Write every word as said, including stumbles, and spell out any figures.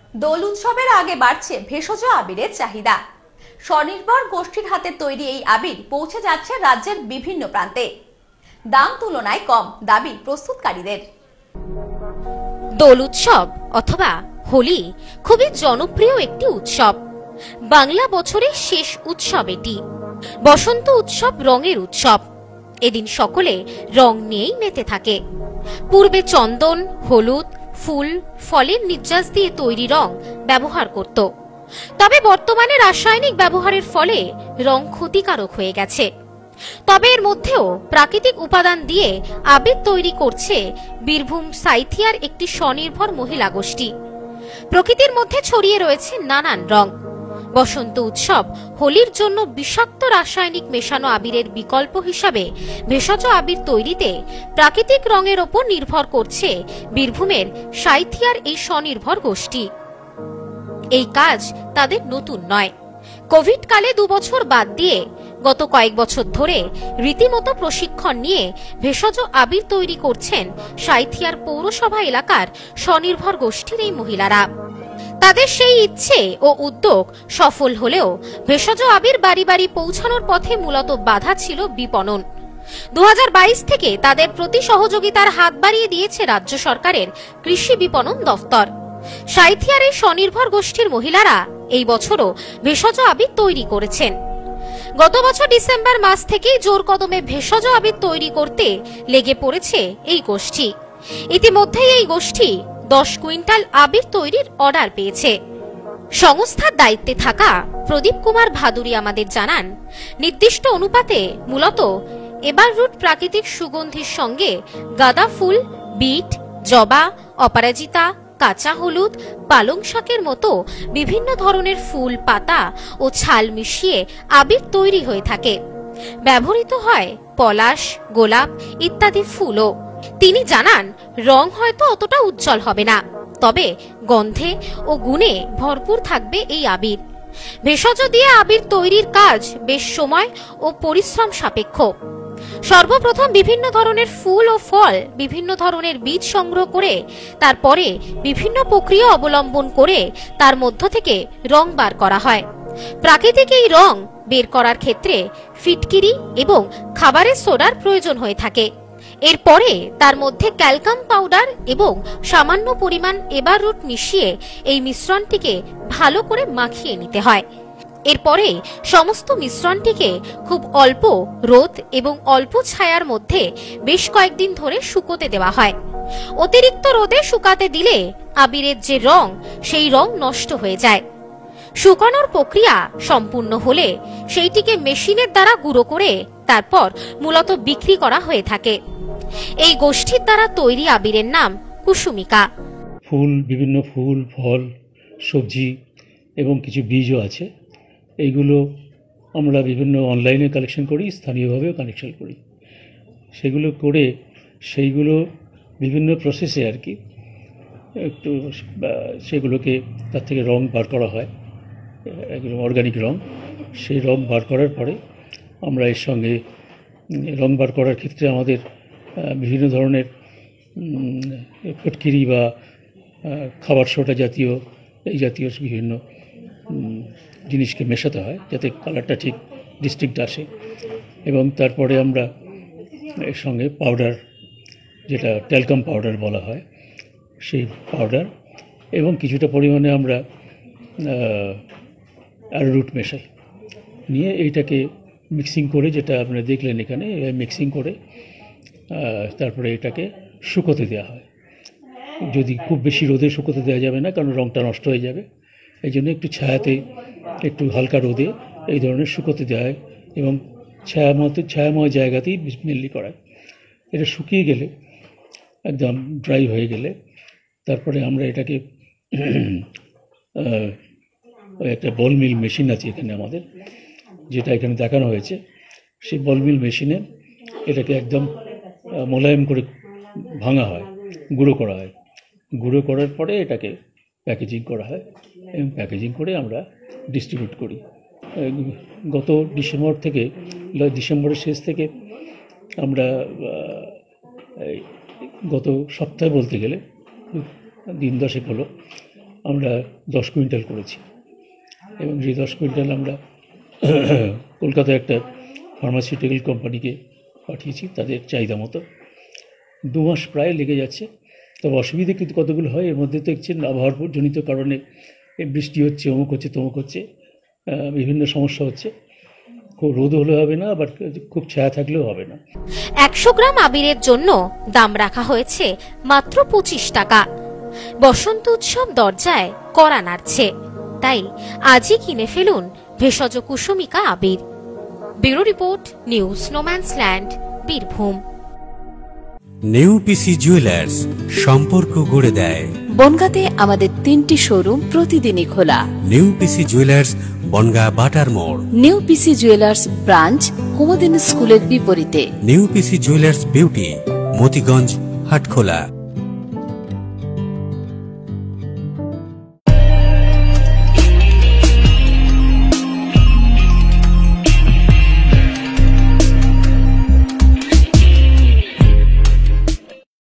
দোল উৎসবের আগে বাড়ছে ভেষজ আবিরের চাহিদা। স্বনির্ভর গোষ্ঠীর হাতে তৈরি এই আবির পৌঁছে যাচ্ছে রাজ্যের বিভিন্ন প্রান্তে। দাম তুলনায় কম, দাবি প্রস্তুতকারীদের। দোল উৎসব অথবা হোলি খুবই জনপ্রিয় একটি উৎসব। বাংলা বছরের শেষ উৎসব এটি। বসন্ত উৎসব রঙের উৎসব। এদিন সকলে রং নিয়েই মেতে থাকে। পূর্বে চন্দন, হলুদ, ফুল, ফলের নির্যাস দিয়ে তৈরি রং ব্যবহার করত। তবে বর্তমানে রাসায়নিক ব্যবহারের ফলে রং ক্ষতিকারক হয়ে গেছে। তবে এর মধ্যেও প্রাকৃতিক উপাদান দিয়ে আবির তৈরি করছে বীরভূম সাইথিয়ার একটি স্বনির্ভর মহিলা গোষ্ঠী। প্রকৃতির মধ্যে ছড়িয়ে রয়েছে নানান রং। বসন্ত উৎসব হোলির জন্য বিষাক্ত রাসায়নিক মেশানো আবিরের বিকল্প হিসাবে ভেষজ আবির তৈরিতে প্রাকৃতিক রঙের ওপর নির্ভর করছে বীরভূমের সাইথিয়ার এই স্বনির্ভর গোষ্ঠী। এই কাজ তাদের নতুন নয়। কোভিড কালে দু বছর বাদ দিয়ে গত কয়েক বছর ধরে রীতিমতো প্রশিক্ষণ নিয়ে ভেষজ আবির তৈরি করছেন সাইথিয়ার পৌরসভা এলাকার স্বনির্ভর গোষ্ঠীর এই মহিলারা। তাদের সেই ইচ্ছে ও উদ্যোগ সফল হলেও ভেষজ আবির বাড়ি বাড়ি পৌঁছানোর পথে মূলত বাধা ছিল বিপণন। দু হাজার বাইশ থেকে তাদের প্রতি সহযোগিতার হাত বাড়িয়ে দিয়েছে রাজ্য সরকারের কৃষি বিপণন দফতর। সাইথিয়ার এই স্বনির্ভর গোষ্ঠীর মহিলারা এই বছরও ভেষজ আবির তৈরি করেছেন। গত বছর ডিসেম্বর মাস থেকেই জোর কদমে ভেষজ আবির তৈরি করতে লেগে পড়েছে এই গোষ্ঠী। ইতিমধ্যেই এই গোষ্ঠী দশ কুইন্টাল আবির তৈরির অর্ডার পেয়েছে। সংস্থার দায়িত্বে থাকা প্রদীপ কুমার ভাদুরী আমাদের জানান, নির্দিষ্ট অনুপাতে মূলত এবার রুট প্রাকৃতিক সুগন্ধির সঙ্গে গাঁদা ফুল, বিট, জবা, অপরাজিতা, কাঁচা হলুদ, পালং শাকের মতো বিভিন্ন ধরনের ফুল, পাতা ও ছাল মিশিয়ে আবির তৈরি হয়ে থাকে। ব্যবহৃত হয় পলাশ, গোলাপ ইত্যাদি ফুলও। তিনি জানান, রং হয়তো অতটা উজ্জ্বল হবে না, তবে গন্ধে ও গুণে ভরপুর থাকবে এই আবির। ভেষজ দিয়ে আবির তৈরির কাজ বেশ সময় ও পরিশ্রম সাপেক্ষ। সর্বপ্রথম বিভিন্ন ধরনের ফুল ও ফল, বিভিন্ন ধরনের বীজ সংগ্রহ করে তারপরে বিভিন্ন প্রক্রিয়া অবলম্বন করে তার মধ্য থেকে রং বার করা হয়। প্রাকৃতিক এই রং বের করার ক্ষেত্রে ফিটকিরি এবং খাবারের সোডার প্রয়োজন হয়ে থাকে। এরপরে তার মধ্যে ক্যালকাম পাউডার এবং সামান্য পরিমাণ এবার রুট মিশিয়ে এই মিশ্রণটিকে ভালো করে মাখিয়ে নিতে হয়। এরপরে সমস্ত মিশ্রণটিকে খুব অল্প রোদ এবং অল্প ছায়ার মধ্যে বেশ কয়েকদিন ধরে শুকোতে দেওয়া হয়। অতিরিক্ত রোদে শুকাতে দিলে আবিরের যে রং, সেই রং নষ্ট হয়ে যায়। শুকানোর প্রক্রিয়া সম্পূর্ণ হলে সেইটিকে মেশিনের দ্বারা গুঁড়ো করে তারপর মূলত বিক্রি করা হয়ে থাকে। এই গোষ্ঠীর দ্বারা তৈরি আবিরের নাম কুসুমিকা। ফুল, বিভিন্ন ফুল, ফল, সবজি এবং কিছু বীজও আছে। এইগুলো আমরা বিভিন্ন অনলাইনে কালেকশন করি, স্থানীয়ভাবেও কালেকশন করি। সেগুলো করে সেইগুলো বিভিন্ন প্রসেসে আর কি একটু সেগুলোকে তার থেকে রং বার করা হয়, একদম অর্গানিক রং। সেই রং বার করার পরে আমরা এর সঙ্গে রং বার করার ক্ষেত্রে আমাদের বিভিন্ন ধরনের ফটকিরি বা খাবার সোডা জাতীয় এই জাতীয় বিভিন্ন জিনিসকে মেশাতে হয় যাতে কালারটা ঠিক ডিস্টিংক্ট আসে। এবং তারপরে আমরা এর সঙ্গে পাউডার, যেটা ট্যালকাম পাউডার বলা হয়, সেই পাউডার এবং কিছুটা পরিমাণে আমরা অ্যারোরুট মেশাই। নিয়ে এইটাকে মিক্সিং করে, যেটা আপনারা দেখলেন এখানে, মিক্সিং করে তারপরে এটাকে শুকোতে দেওয়া হয়। যদি খুব বেশি রোদে শুকোতে দেওয়া যাবে না, কারণ রঙটা নষ্ট হয়ে যাবে। এই জন্য একটু ছায়াতে, একটু হালকা রোদে এই ধরনের শুকোতে দেওয়া হয় এবং ছায়াময় ছায়াময় জায়গাতেই মেনলি করা। এটা শুকিয়ে গেলে, একদম ড্রাই হয়ে গেলে, তারপরে আমরা এটাকে একটা বল মিল মেশিন আছে এখানে আমাদের, যেটা এখানে দেখানো হয়েছে। সেই বল মিল মেশিনে এটাকে একদম মোলায়েম করে ভাঙা হয়, গুঁড়ো করা হয়। গুঁড়ো করার পরে এটাকে প্যাকেজিং করা হয় এবং প্যাকেজিং করে আমরা ডিস্ট্রিবিউট করি। গত ডিসেম্বর থেকে, ডিসেম্বরের শেষ থেকে আমরা গত সপ্তাহে বলতে গেলে দিন দশেক হলো আমরা দশ কুইন্টাল করেছি এবং সেই দশ কুইন্টাল আমরা কলকাতায় একটা ফার্মাসিউটিক্যাল কোম্পানিকে পাঠিয়েছি তাদের চাহিদা মতো। দু মাস প্রায় লেগে যাচ্ছে। তবে অসুবিধে কিন্তু কতগুলো হয়, এর মধ্যে তো দেখছেন আবহাওয়ার জনিত কারণে বৃষ্টি হচ্ছে, অমুক হচ্ছে, তমুক হচ্ছে, বিভিন্ন সমস্যা হচ্ছে। খুব রোদ হলে হবে না, আবার খুব ছায়া থাকলেও হবে না। একশো গ্রাম আবিরের জন্য দাম রাখা হয়েছে মাত্র পঁচিশ টাকা। বসন্ত উৎসব দরজায় কড়া নাড়ছে, তাই আজই কিনে ফেলুন ভেষজ কুসুমিকা আবির। ব্যুরো রিপোর্ট, নিউজ স্নোম্যান্সল্যান্ড, বীরভূম। নেউপিসি জুয়েলার্স, সম্পর্ক গড়ে দেয়। বনগাঁতে আমাদের তিনটি শোরুম প্রতিদিনই খোলা। নেউপিসি জুয়েলার্স, বনগাঁ বাটার মোড়। নেউপিসি জুয়েলার্স ব্রাঞ্চ কুমুদিনী স্কুলের বিপরীতে। নেউপিসি জুয়েলার্স বিউটি, মতিগঞ্জ, হাটখোলা।